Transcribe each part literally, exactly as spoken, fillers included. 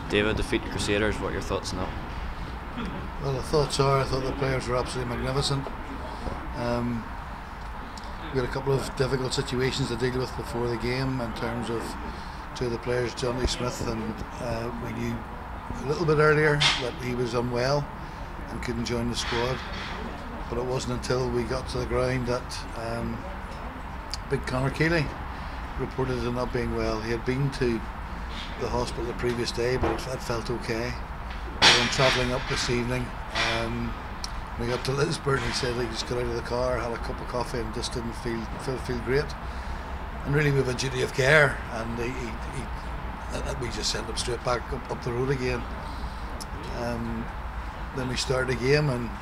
David defeat the Crusaders, what are your thoughts on that? Well, the thoughts are, I thought the players were absolutely magnificent. Um, we had a couple of difficult situations to deal with before the game in terms of two of the players, Johnny Smith, and uh, we knew a little bit earlier that he was unwell and couldn't join the squad. But it wasn't until we got to the ground that um, Big Conor Keeley reported him not being well. He had been to the hospital the previous day, but it, it felt okay. We were travelling up this evening. Um, we got to Lisburn. He said he just got out of the car, had a cup of coffee, and just didn't feel feel, feel great. And really, we have a duty of care, and he, he, he, we just sent him straight back up, up the road again. Um, then we started the game, and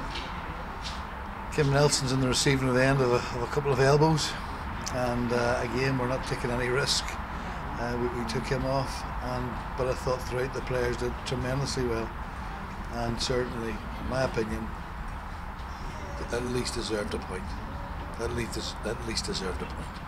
Kim Nelson's in the receiving end of a, of a couple of elbows, and uh, again, we're not taking any risk. Uh, we, we took him off, and but I thought throughout the players did tremendously well, and certainly, in my opinion, at least deserved a point. At least, at least deserved a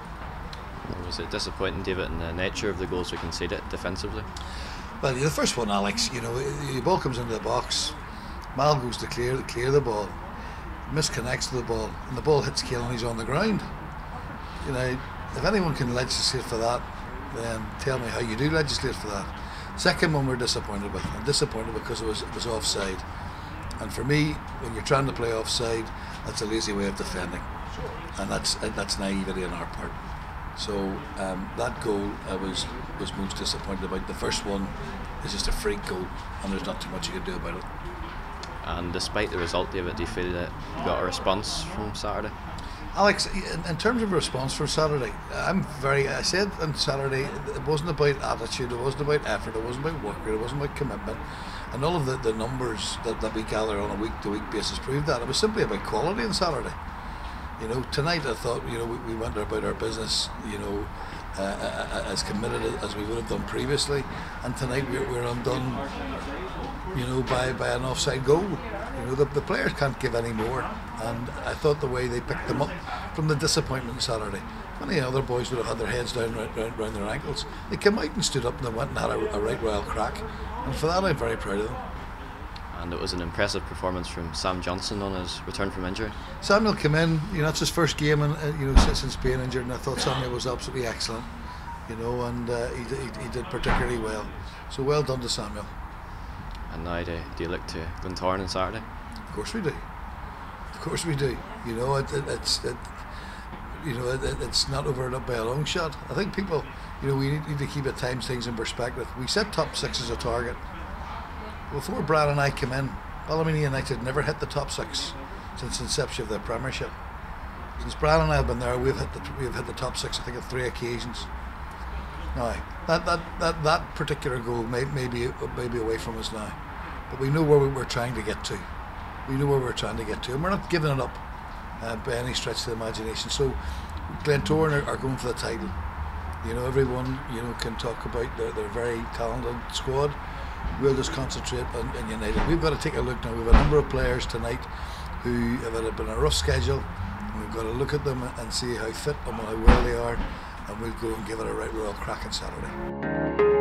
point. Was it disappointing, David, in the nature of the goals we conceded defensively? Well, the first one, Alex, you know, the ball comes into the box, Mal goes to clear, clear the ball, misconnects to the ball, and the ball hits Keelan and he's on the ground. You know, if anyone can legislate for that, then tell me how you do legislate for that. Second one we're disappointed with. I'm disappointed because it was it was offside. And for me, when you're trying to play offside, that's a lazy way of defending, and that's that's naivety on our part. So um, that goal I was was most disappointed about. The first one is just a freak goal, and there's not too much you can do about it. And despite the result, David, do you feel that you got a response from Saturday? Alex, in, in terms of response for Saturday, I'm very, I said on Saturday, it wasn't about attitude, it wasn't about effort, it wasn't about work, it wasn't about commitment, and all of the, the numbers that, that we gather on a week to week basis proved that. It was simply about quality on Saturday. You know, tonight I thought, you know, we, we went about our business, you know, uh, as committed as we would have done previously, and tonight we're, we're undone, you know, by, by an offside goal. You know, the, the players can't give any more, and I thought the way they picked them up from the disappointment on Saturday, many other boys would have had their heads down round, round, round their ankles. They came out and stood up and they went and had a, a right royal crack, and for that I'm very proud of them. And it was an impressive performance from Sam Johnson on his return from injury. Samuel came in, you know, it's his first game, and uh, you know, since being injured, and I thought Samuel was absolutely excellent, you know, and uh, he, he, he did particularly well. So well done to Samuel. And now do, do you look to Glentoran on Saturday? Of course we do. Of course we do. You know, it, it, it's it, you know it, it's not over and up by a long shot. I think people, you know, we need, need to keep at times things in perspective. We set top six as a target. Before Brad and I came in, Ballymena United never hit the top six since the inception of their Premiership. Since Brad and I have been there, we've hit the we've hit the top six, I think, on three occasions. Now, that that that, that particular goal may, may be may be away from us now, but we know where we we're trying to get to. We know where we're trying to get to, and we're not giving it up uh, by any stretch of the imagination. So, Glentoran are, are going for the title. You know, everyone you know can talk about their, their very talented squad. We'll just concentrate on, on United. We've got to take a look now. We've a number of players tonight who have had been a rough schedule, and we've got to look at them and see how fit and how well they are, and we'll go and give it a right royal crack on Saturday.